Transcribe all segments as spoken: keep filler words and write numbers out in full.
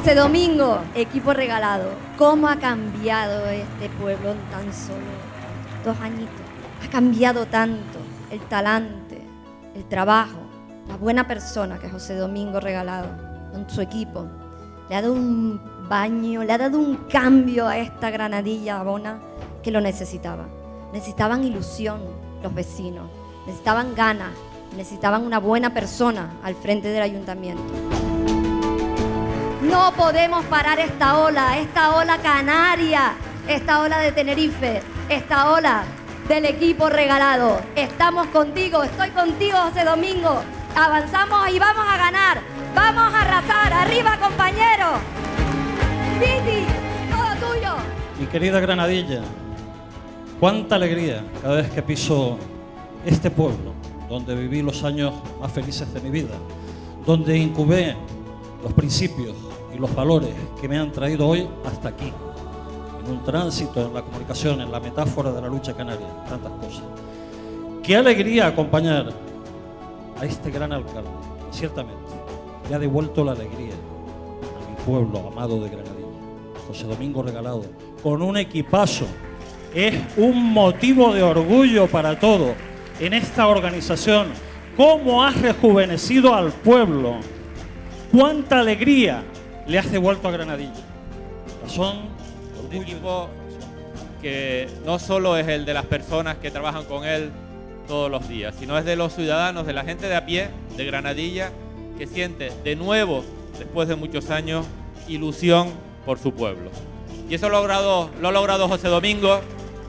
José Domingo, equipo regalado. ¿Cómo ha cambiado este pueblo en tan solo dos añitos? Ha cambiado tanto el talante, el trabajo, la buena persona que José Domingo Regalado con su equipo. Le ha dado un baño, le ha dado un cambio a esta Granadilla Abona que lo necesitaba. Necesitaban ilusión los vecinos, necesitaban ganas, necesitaban una buena persona al frente del ayuntamiento. No podemos parar esta ola, esta ola canaria, esta ola de Tenerife, esta ola del equipo regalado. Estamos contigo, estoy contigo, José Domingo. Avanzamos y vamos a ganar, vamos a arrasar. ¡Arriba, compañeros! Piti, todo tuyo. Mi querida Granadilla, cuánta alegría cada vez que piso este pueblo, donde viví los años más felices de mi vida, donde incubé los principios y los valores que me han traído hoy hasta aquí, en un tránsito, en la comunicación, en la metáfora de la lucha canaria, tantas cosas. Qué alegría acompañar a este gran alcalde, ciertamente, le ha devuelto la alegría a mi pueblo amado de Granadilla, José Domingo Regalado, con un equipazo. Es un motivo de orgullo para todos en esta organización. Cómo has rejuvenecido al pueblo, cuánta alegría le has devuelto a Granadilla. Razón, un equipo que no solo es el de las personas que trabajan con él todos los días, sino es de los ciudadanos, de la gente de a pie de Granadilla, que siente de nuevo, después de muchos años, ilusión por su pueblo. Y eso lo ha logrado, lo ha logrado José Domingo.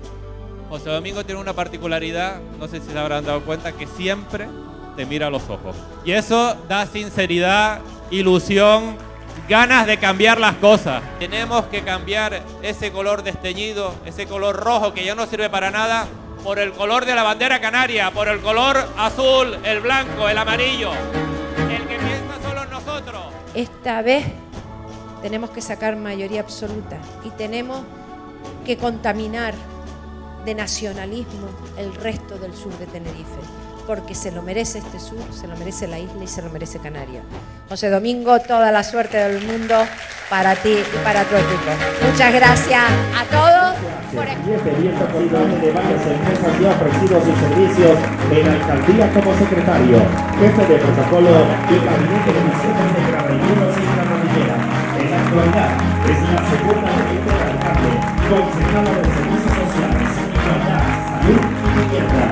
José Domingo tiene una particularidad, no sé si se habrán dado cuenta, que siempre te mira a los ojos. Y eso da sinceridad, ilusión, ganas de cambiar las cosas. Tenemos que cambiar ese color desteñido, ese color rojo que ya no sirve para nada, por el color de la bandera canaria, por el color azul, el blanco, el amarillo, el que piensa solo en nosotros. Esta vez tenemos que sacar mayoría absoluta y tenemos que contaminar de nacionalismo el resto del sur de Tenerife, porque se lo merece este sur, se lo merece la isla y se lo merece Canarias. José Domingo, toda la suerte del mundo para ti y para tu equipo. Muchas gracias a todos. Por experiencia contable de varias empresas y ha ofrecido sus servicios en la alcaldía como secretario, jefe de protocolo y gabinete de misiones de Granadinos y Granadilleras. En la actualidad es la segunda teniente de alcalde, concejala de servicios sociales, igualdad, salud y vivienda.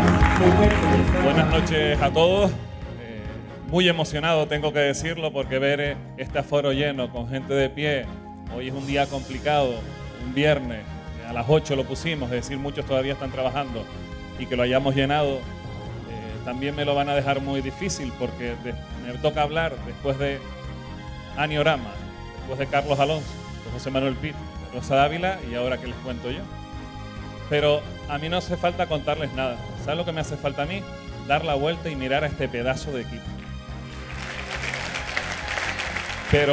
Buenas noches a todos. Eh, muy emocionado, tengo que decirlo, porque ver eh, este aforo lleno con gente de pie. Hoy es un día complicado, un viernes. A las ocho lo pusimos, es decir, muchos todavía están trabajando, y que lo hayamos llenado eh, también me lo van a dejar muy difícil, porque de, me toca hablar después de Ani Orama, después de Carlos Alonso, de José Manuel Pit, de Rosa Dávila, y ahora que les cuento yo. Pero a mí no hace falta contarles nada. ¿Sabes lo que me hace falta a mí? Dar la vuelta y mirar a este pedazo de equipo. Pero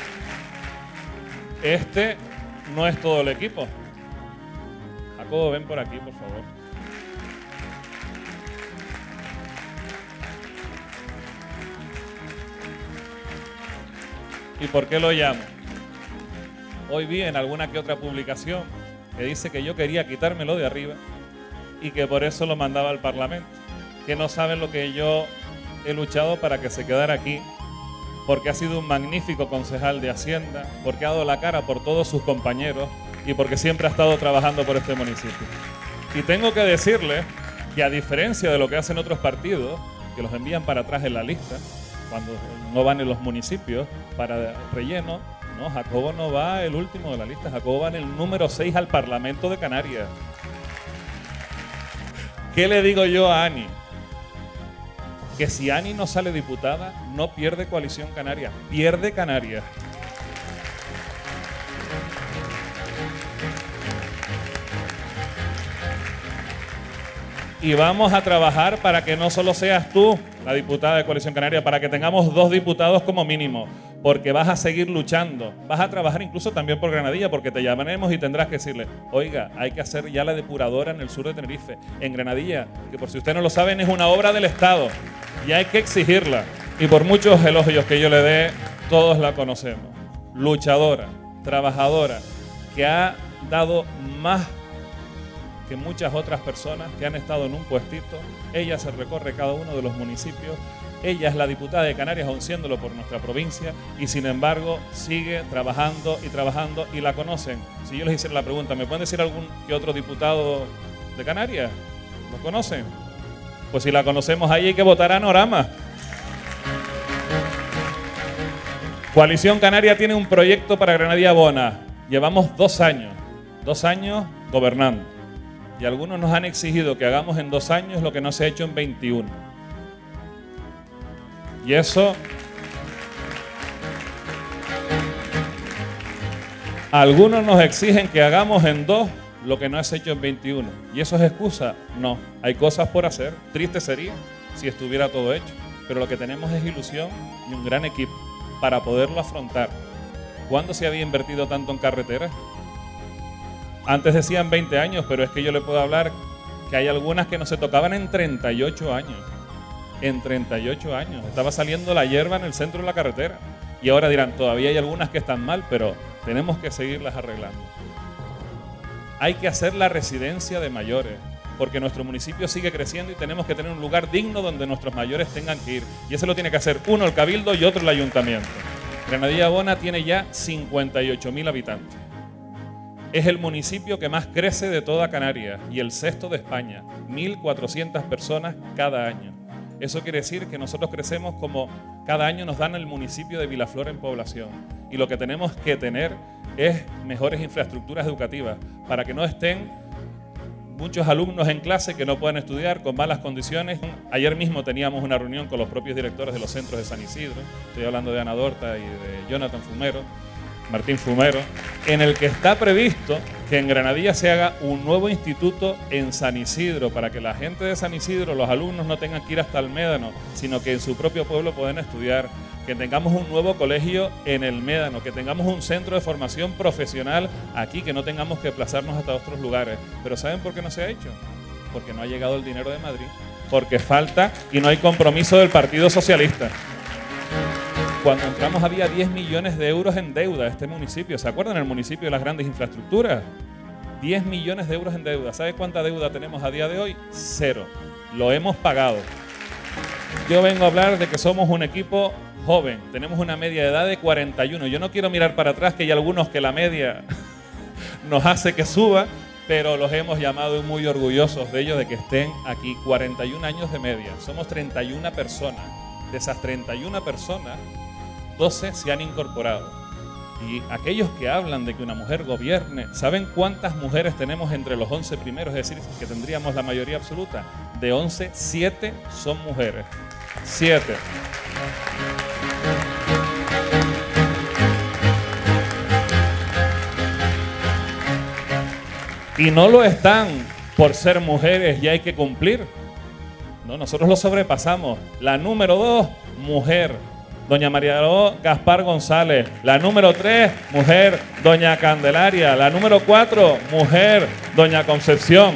este no es todo el equipo. Jacobo, ven por aquí, por favor. ¿Y por qué lo llamo? Hoy vi en alguna que otra publicación que dice que yo quería quitármelo de arriba y que por eso lo mandaba al Parlamento. Que no saben lo que yo he luchado para que se quedara aquí, porque ha sido un magnífico concejal de Hacienda, porque ha dado la cara por todos sus compañeros y porque siempre ha estado trabajando por este municipio. Y tengo que decirle que, a diferencia de lo que hacen otros partidos, que los envían para atrás en la lista, cuando no van en los municipios para relleno, no, Jacobo no va el último de la lista, Jacobo va en el número seis al Parlamento de Canarias. ¿Qué le digo yo a Ani? Que si Ani no sale diputada, no pierde Coalición Canaria, pierde Canarias. Y vamos a trabajar para que no solo seas tú la diputada de Coalición Canaria, para que tengamos dos diputados como mínimo, porque vas a seguir luchando, vas a trabajar incluso también por Granadilla, porque te llamaremos y tendrás que decirle, oiga, hay que hacer ya la depuradora en el sur de Tenerife, en Granadilla, que por si ustedes no lo saben es una obra del Estado y hay que exigirla, y por muchos elogios que yo le dé, todos la conocemos. luchadora, trabajadora, que ha dado más que muchas otras personas que han estado en un puestito. Ella se recorre cada uno de los municipios. Ella es la diputada de Canarias, aun siéndolo por nuestra provincia, y sin embargo sigue trabajando y trabajando, y la conocen. Si yo les hiciera la pregunta, ¿me pueden decir algún que otro diputado de Canarias? ¿Lo conocen? Pues si la conocemos ahí hay que votar a Norama. Coalición Canaria tiene un proyecto para Granadilla Bona. Llevamos dos años, dos años gobernando. Y algunos nos han exigido que hagamos en dos años lo que no se ha hecho en veintiuno. Y eso, algunos nos exigen que hagamos en dos lo que no se ha hecho en veintiuno. ¿Y eso es excusa? No, hay cosas por hacer. Triste sería si estuviera todo hecho. Pero lo que tenemos es ilusión y un gran equipo para poderlo afrontar. ¿Cuándo se había invertido tanto en carreteras? Antes decían veinte años, pero es que yo le puedo hablar que hay algunas que no se tocaban en treinta y ocho años. En treinta y ocho años. Estaba saliendo la hierba en el centro de la carretera. Y ahora dirán, todavía hay algunas que están mal, pero tenemos que seguirlas arreglando. Hay que hacer la residencia de mayores, porque nuestro municipio sigue creciendo y tenemos que tener un lugar digno donde nuestros mayores tengan que ir. Y eso lo tiene que hacer uno el Cabildo y otro el Ayuntamiento. Granadilla Bona tiene ya cincuenta y ocho mil habitantes. Es el municipio que más crece de toda Canarias y el sexto de España. mil cuatrocientas personas cada año. Eso quiere decir que nosotros crecemos como cada año nos dan el municipio de Vilaflor en población. Y lo que tenemos que tener es mejores infraestructuras educativas para que no estén muchos alumnos en clase que no puedan estudiar con malas condiciones. Ayer mismo teníamos una reunión con los propios directores de los centros de San Isidro. Estoy hablando de Ana Dorta y de Jonathan Fumero, Martín Fumero, en el que está previsto que en Granadilla se haga un nuevo instituto en San Isidro para que la gente de San Isidro, los alumnos, no tengan que ir hasta el Médano, sino que en su propio pueblo puedan estudiar, que tengamos un nuevo colegio en el Médano, que tengamos un centro de formación profesional aquí, que no tengamos que desplazarnos hasta otros lugares. Pero ¿saben por qué no se ha hecho? Porque no ha llegado el dinero de Madrid, porque falta y no hay compromiso del Partido Socialista. Cuando entramos había diez millones de euros en deuda este municipio. ¿Se acuerdan? El municipio de las grandes infraestructuras. diez millones de euros en deuda. ¿Sabe cuánta deuda tenemos a día de hoy? Cero. Lo hemos pagado. Yo vengo a hablar de que somos un equipo joven. Tenemos una media de edad de cuarenta y uno. Yo no quiero mirar para atrás, que hay algunos que la media nos hace que suba, pero los hemos llamado muy orgullosos de ellos de que estén aquí. cuarenta y un años de media. Somos treinta y una personas. De esas treinta y una personas, doce se han incorporado. Y aquellos que hablan de que una mujer gobierne, ¿saben cuántas mujeres tenemos entre los once primeros? Es decir, que tendríamos la mayoría absoluta. De once, siete son mujeres. siete. Y no lo están por ser mujeres y hay que cumplir. No, nosotros lo sobrepasamos. La número dos, mujer. Doña María Gaspar González. La número tres, mujer, doña Candelaria. La número cuatro, mujer, doña Concepción.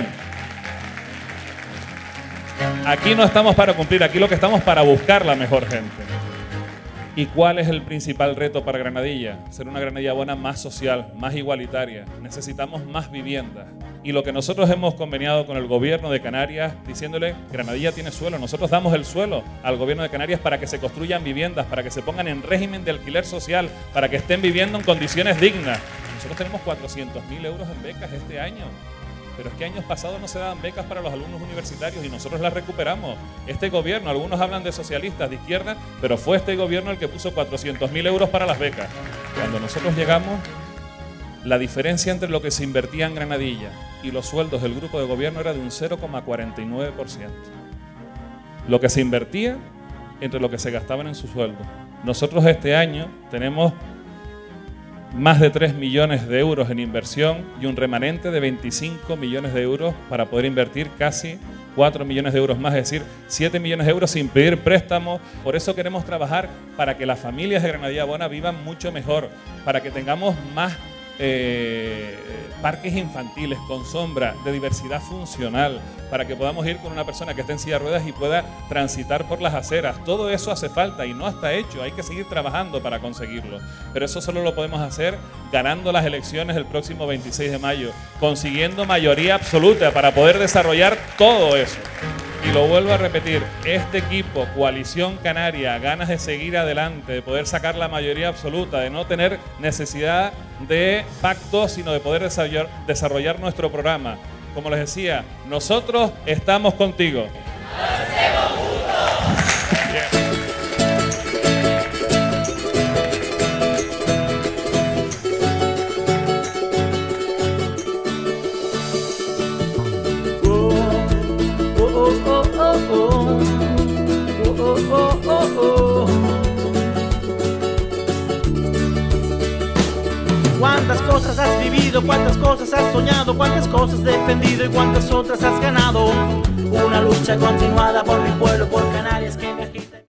Aquí no estamos para cumplir, aquí lo que estamos para buscar la mejor gente. ¿Y cuál es el principal reto para Granadilla? Ser una Granadilla Bona más social, más igualitaria. Necesitamos más viviendas. Y lo que nosotros hemos conveniado con el gobierno de Canarias, diciéndole, Granadilla tiene suelo, nosotros damos el suelo al gobierno de Canarias para que se construyan viviendas, para que se pongan en régimen de alquiler social, para que estén viviendo en condiciones dignas. Nosotros tenemos cuatrocientos mil euros en becas este año. Pero es que años pasados no se daban becas para los alumnos universitarios y nosotros las recuperamos. Este gobierno, algunos hablan de socialistas, de izquierda, pero fue este gobierno el que puso cuatrocientos mil euros para las becas. Cuando nosotros llegamos, la diferencia entre lo que se invertía en Granadilla y los sueldos del grupo de gobierno era de un cero coma cuarenta y nueve por ciento. Lo que se invertía entre lo que se gastaban en su sueldo. Nosotros este año tenemos más de tres millones de euros en inversión y un remanente de veinticinco millones de euros para poder invertir casi cuatro millones de euros más, es decir, siete millones de euros sin pedir préstamos. Por eso queremos trabajar para que las familias de Granadilla Bona vivan mucho mejor, para que tengamos más eh, parques infantiles con sombra, de diversidad funcional, para que podamos ir con una persona que esté en silla de ruedas y pueda transitar por las aceras. Todo eso hace falta y no está hecho, hay que seguir trabajando para conseguirlo. Pero eso solo lo podemos hacer ganando las elecciones el próximo veintiséis de mayo, consiguiendo mayoría absoluta para poder desarrollar todo eso. Y lo vuelvo a repetir, este equipo, Coalición Canaria, ganas de seguir adelante, de poder sacar la mayoría absoluta, de no tener necesidad de pacto, sino de poder desarrollar, desarrollar nuestro programa. Como les decía, nosotros estamos contigo. ¡Lo hacemos juntos! Bien. Cuántas cosas has vivido, cuántas cosas has soñado, cuántas cosas defendido y cuántas otras has ganado. Una lucha continuada por mi pueblo.